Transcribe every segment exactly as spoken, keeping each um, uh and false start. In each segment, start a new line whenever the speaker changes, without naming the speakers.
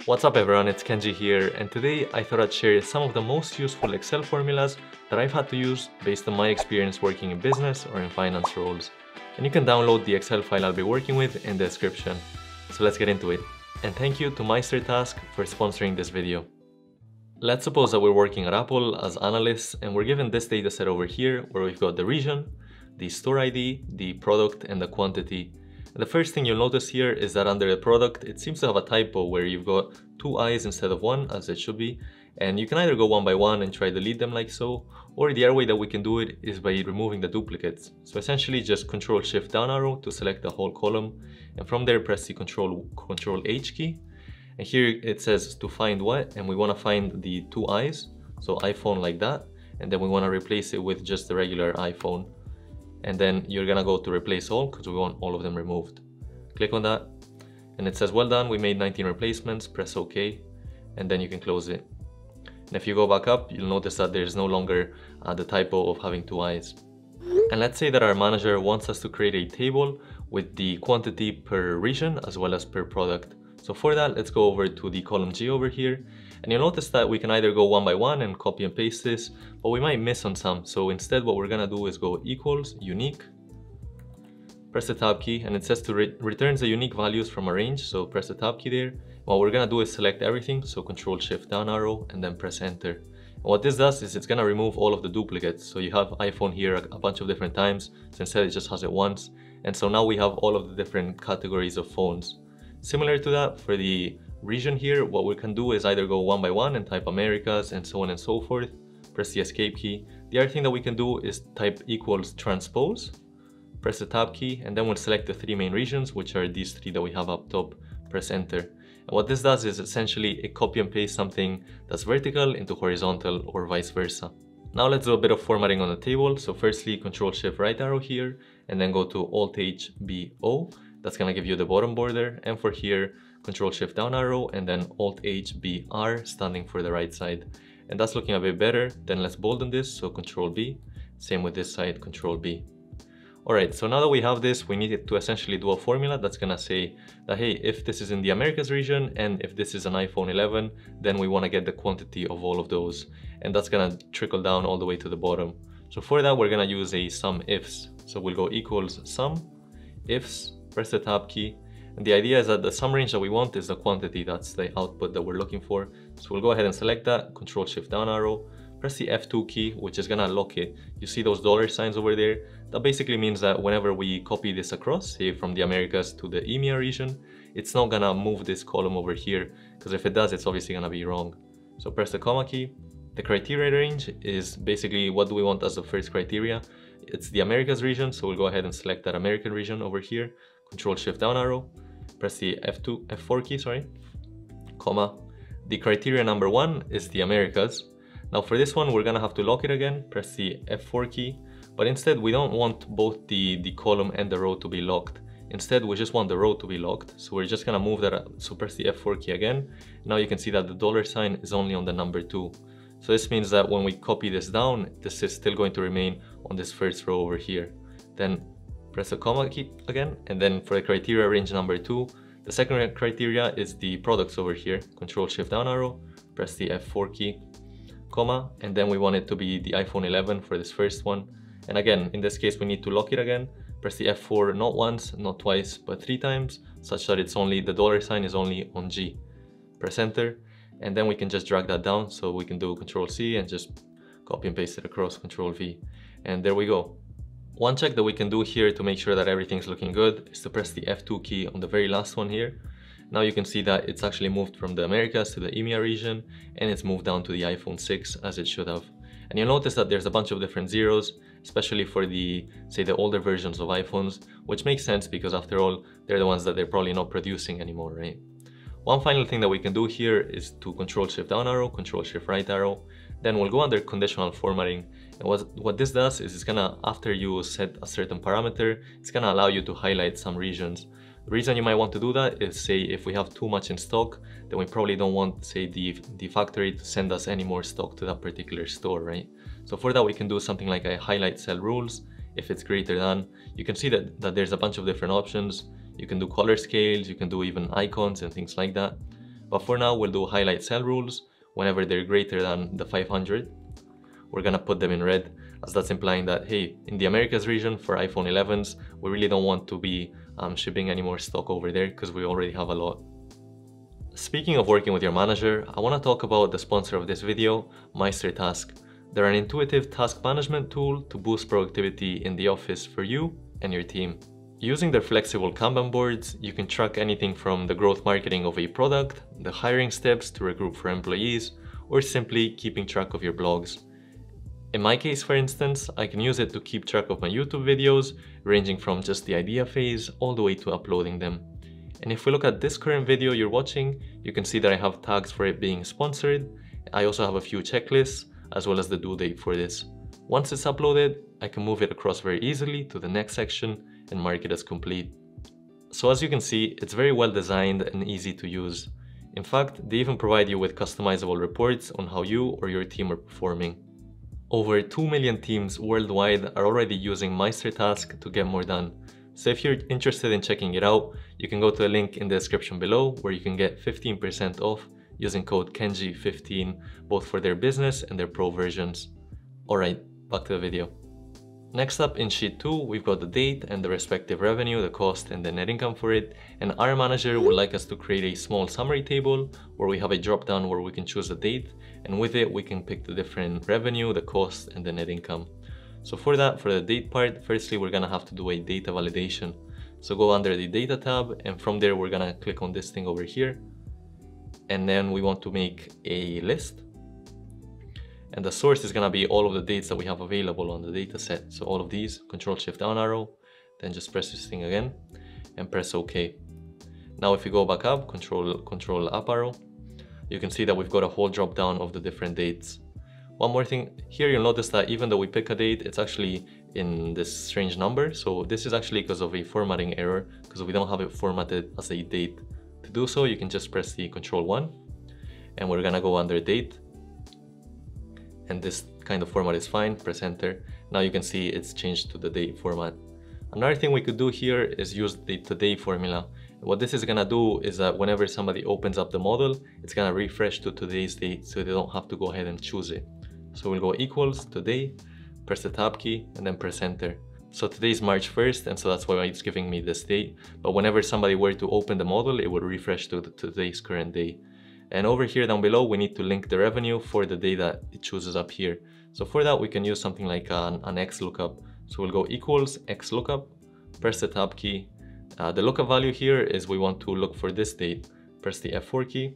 What's up everyone, it's Kenji here, and today I thought I'd share some of the most useful Excel formulas that I've had to use based on my experience working in business or in finance roles. And you can download the Excel file I'll be working with in the description. So let's get into it. And thank you to MeisterTask for sponsoring this video. Let's suppose that we're working at Apple as analysts and we're given this data set over here where we've got the region, the store I D, the product, and the quantity. And the first thing you'll notice here is that under the product, it seems to have a typo where you've got two I's instead of one, as it should be. And you can either go one by one and try to delete them like so, or the other way that we can do it is by removing the duplicates. So essentially just Control Shift down arrow to select the whole column. And from there, press the Control, Control H key. And here it says to find what, and we want to find the two I's. So iPhone like that. And then we want to replace it with just the regular iPhone. And then you're gonna go to replace all because we want all of them removed. Click on that and it says well done, we made nineteen replacements. Press OK and then you can close it. And if you go back up, you'll notice that there's no longer uh, the typo of having two I's. And let's say that our manager wants us to create a table with the quantity per region as well as per product. So for that, let's go over to the column G over here. And you'll notice that we can either go one by one and copy and paste this, but we might miss on some. So instead what we're gonna do is go equals unique, press the tab key, and it says to re returns the unique values from a range. So press the tab key there. What we're gonna do is select everything. So Control Shift down arrow and then press enter. And what this does is it's gonna remove all of the duplicates. So you have iPhone here a, a bunch of different times. So instead it just has it once. And so now we have all of the different categories of phones. Similar to that, for the region here, what we can do is either go one by one and type Americas and so on and so forth. Press the escape key. The other thing that we can do is type equals transpose. Press the tab key and then we'll select the three main regions, which are these three that we have up top. Press enter. And what this does is essentially it copy and paste something that's vertical into horizontal or vice versa. Now let's do a bit of formatting on the table. So firstly, Control Shift right arrow here and then go to Alt H B O. That's gonna give you the bottom border, and for here, Control Shift down arrow and then Alt H B R standing for the right side. And that's looking a bit better. Then let's bolden this, so Control B. Same with this side, Control B. Alright, so now that we have this, we need to essentially do a formula that's gonna say that, hey, if this is in the Americas region and if this is an iPhone eleven, then we wanna get the quantity of all of those. And that's gonna trickle down all the way to the bottom. So for that, we're gonna use a SumIFs. So we'll go equals sum, ifs, press the tab key, and the idea is that the sum range that we want is the quantity, that's the output that we're looking for. So we'll go ahead and select that, Control Shift down arrow, press the F two key, which is gonna lock it. You see those dollar signs over there? That basically means that whenever we copy this across, say from the Americas to the E M E A region, it's not gonna move this column over here, because if it does, it's obviously gonna be wrong. So press the comma key. The criteria range is basically what do we want as the first criteria. It's the Americas region, so we'll go ahead and select that American region over here. Control Shift down arrow, press the F two, F four key, sorry, comma. The criteria number one is the Americas. Now for this one, we're gonna have to lock it again, press the F four key, but instead we don't want both the, the column and the row to be locked. Instead, we just want the row to be locked. So we're just gonna move that, so press the F four key again. Now you can see that the dollar sign is only on the number two. So this means that when we copy this down, this is still going to remain on this first row over here. Then press the comma key again, and then for the criteria range number two, the second criteria is the products over here. Control Shift down arrow, press the F four key, comma, and then we want it to be the iPhone eleven for this first one. And again, in this case, we need to lock it again. Press the F four not once, not twice, but three times, such that it's only, the dollar sign is only on G. Press enter, and then we can just drag that down. So we can do Control C and just copy and paste it across, Control V. And there we go. One check that we can do here to make sure that everything's looking good is to press the F two key on the very last one here. Now you can see that it's actually moved from the Americas to the E M E A region, and it's moved down to the iPhone six as it should have. And you'll notice that there's a bunch of different zeros, especially for the, say, the older versions of iPhones, which makes sense because after all, they're the ones that they're probably not producing anymore, right? One final thing that we can do here is to Control Shift down arrow, Control Shift right arrow. Then we'll go under Conditional Formatting. And what, what this does is it's gonna, after you set a certain parameter, it's gonna allow you to highlight some regions. The reason you might want to do that is, say, if we have too much in stock, then we probably don't want, say, the, the factory to send us any more stock to that particular store, right? So for that, we can do something like a highlight cell rules. If it's greater than, you can see that, that there's a bunch of different options. You can do color scales, you can do even icons and things like that. But for now, we'll do highlight sell rules whenever they're greater than the five hundred. We're gonna put them in red, as that's implying that, hey, in the Americas region for iPhone elevens, we really don't want to be um, shipping any more stock over there because we already have a lot. Speaking of working with your manager, I want to talk about the sponsor of this video, MeisterTask. They're an intuitive task management tool to boost productivity in the office for you and your team. Using their flexible Kanban boards, you can track anything from the growth marketing of a product, the hiring steps to recruit for employees, or simply keeping track of your blogs. In my case, for instance, I can use it to keep track of my YouTube videos, ranging from just the idea phase all the way to uploading them. And if we look at this current video you're watching, you can see that I have tags for it being sponsored. I also have a few checklists, as well as the due date for this. Once it's uploaded, I can move it across very easily to the next section and mark it as complete. So as you can see, it's very well designed and easy to use. In fact, they even provide you with customizable reports on how you or your team are performing. Over two million teams worldwide are already using MeisterTask to get more done. So if you're interested in checking it out, you can go to the link in the description below where you can get fifteen percent off using code Kenji fifteen, both for their business and their pro versions. Alright, back to the video. Next up in sheet two, we've got the date and the respective revenue, the cost and the net income for it. And our manager would like us to create a small summary table where we have a drop down where we can choose a date. And with it, we can pick the different revenue, the cost and the net income. So for that, for the date part, firstly, we're gonna have to do a data validation. So go under the data tab, and from there, we're gonna click on this thing over here. And then we want to make a list. And the source is gonna be all of the dates that we have available on the data set. So all of these, Control Shift down arrow, then just press this thing again and press OK. Now if you go back up, Control, Control up arrow, you can see that we've got a whole drop down of the different dates. One more thing, here you'll notice that even though we pick a date, it's actually in this strange number. So this is actually because of a formatting error, because we don't have it formatted as a date. To do so, you can just press the Control one, and we're gonna go under date. And this kind of format is fine, press enter. Now you can see it's changed to the date format. Another thing we could do here is use the today formula. What this is gonna do is that whenever somebody opens up the model, it's gonna refresh to today's date, so they don't have to go ahead and choose it. So we'll go equals today, press the tab key, and then press enter. So today is March first, and so that's why it's giving me this date. But whenever somebody were to open the model, it would refresh to the, today's current day. And over here down below, we need to link the revenue for the day that it chooses up here. So for that, we can use something like an, an Xlookup. So we'll go equals Xlookup, press the tab key. Uh, the lookup value here is we want to look for this date. Press the F four key,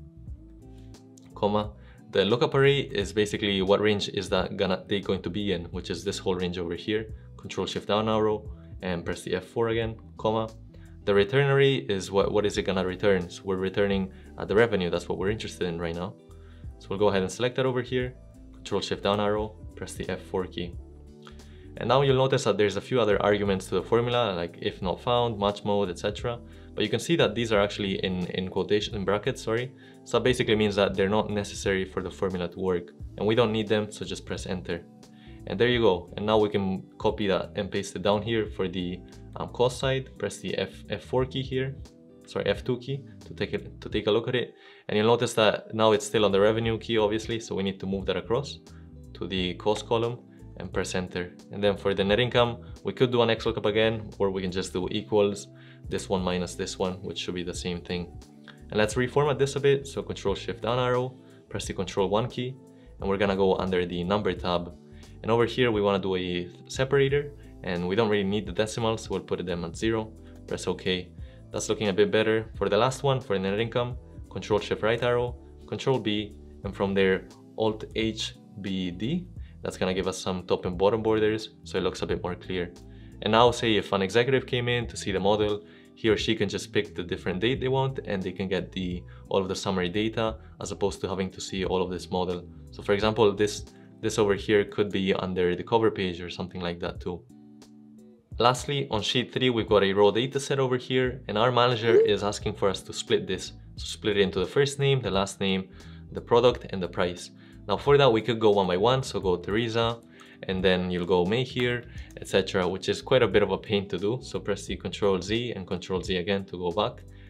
comma. The lookup array is basically what range is that gonna they going to be in, which is this whole range over here. Control Shift down arrow and press the F four again, comma. The return array is what, what is it gonna return? So we're returning uh, the revenue, that's what we're interested in right now. So we'll go ahead and select that over here, Control Shift down arrow, press the F four key. And now you'll notice that there's a few other arguments to the formula, like if not found, match mode, et cetera. But you can see that these are actually in, in quotation, in brackets, sorry. So that basically means that they're not necessary for the formula to work. And we don't need them, so just press enter. And there you go. And now we can copy that and paste it down here for the um, cost side. Press the F, F4 key here, sorry, F two key to take it to take a look at it. And you'll notice that now it's still on the revenue key, obviously. So we need to move that across to the cost column and press enter. And then for the net income, we could do an Xlookup again, or we can just do equals this one minus this one, which should be the same thing. And let's reformat this a bit. So Control Shift down arrow, press the Control one key, and we're gonna go under the number tab. And over here, we wanna do a separator, and we don't really need the decimals, so we'll put them at zero, press OK. That's looking a bit better. For the last one, for the net income, Control Shift right arrow, Control B, and from there, Alt H B D. That's gonna give us some top and bottom borders, so it looks a bit more clear. And now say if an executive came in to see the model, he or she can just pick the different date they want, and they can get the all of the summary data as opposed to having to see all of this model. So for example, this this over here could be under the cover page or something like that too. Lastly, on sheet three, we've got a raw data set over here, and our manager is asking for us to split this. So split it into the first name, the last name, the product, and the price. Now for that, we could go one by one. So go Teresa, and then you'll go May here, et cetera, which is quite a bit of a pain to do. So press the Control Z and Control Z again to go back.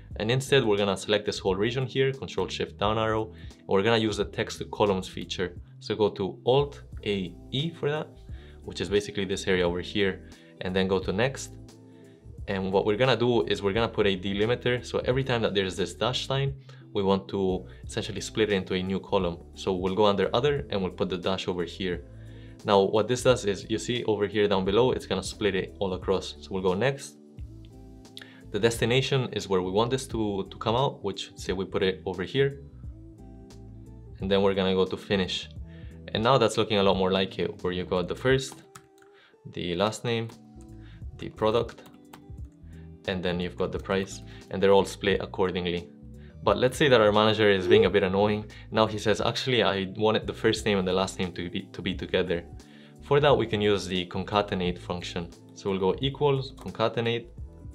And instead, we're gonna select this whole region here, Control Shift down arrow, and we're gonna use the text to columns feature. So go to Alt A E for that, which is basically this area over here, and then go to next. And what we're gonna do is we're gonna put a delimiter. So every time that there's this dash line, we want to essentially split it into a new column. So we'll go under other and we'll put the dash over here. Now what this does is, you see over here down below, it's gonna split it all across. So we'll go next. The destination is where we want this to, to come out, which say we put it over here. And then we're gonna go to finish. And now that's looking a lot more like it, where you've got the first, the last name, the product, and then you've got the price, and they're all split accordingly. But let's say that our manager is being a bit annoying. Now he says, actually, I wanted the first name and the last name to be, to be together. For that, we can use the concatenate function. So we'll go equals, concatenate,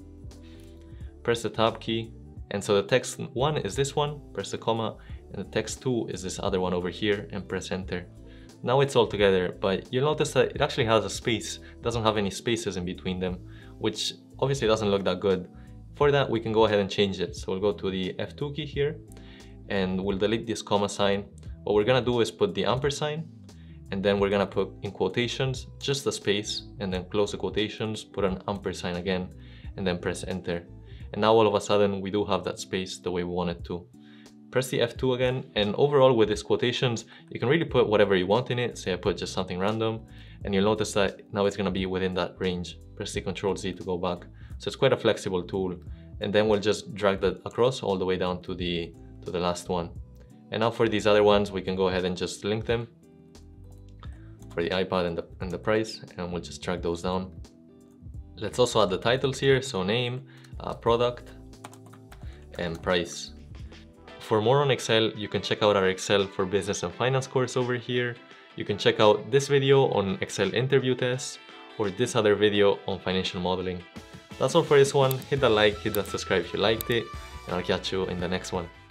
press the tab key. And so the text one is this one, press the comma, and the text two is this other one over here, and press enter. Now it's all together, but you'll notice that it actually has a space. It doesn't have any spaces in between them, which obviously doesn't look that good. For that, we can go ahead and change it. So we'll go to the F two key here, and we'll delete this comma sign. What we're gonna do is put the ampersand, and then we're gonna put in quotations just a space, and then close the quotations, put an ampersand again, and then press enter. And now all of a sudden we do have that space the way we want it to. Press the F two again, and overall with these quotations, you can really put whatever you want in it. Say I put just something random, and you'll notice that now it's gonna be within that range. Press the Control Z to go back. So it's quite a flexible tool. And then we'll just drag that across all the way down to the, to the last one. And now for these other ones, we can go ahead and just link them for the iPad and the, and the price, and we'll just drag those down. Let's also add the titles here. So name, uh, product, and price. For more on Excel, you can check out our Excel for Business and Finance course over here. You can check out this video on Excel interview tests, or this other video on financial modeling. That's all for this one. Hit that like, hit that subscribe if you liked it, and I'll catch you in the next one.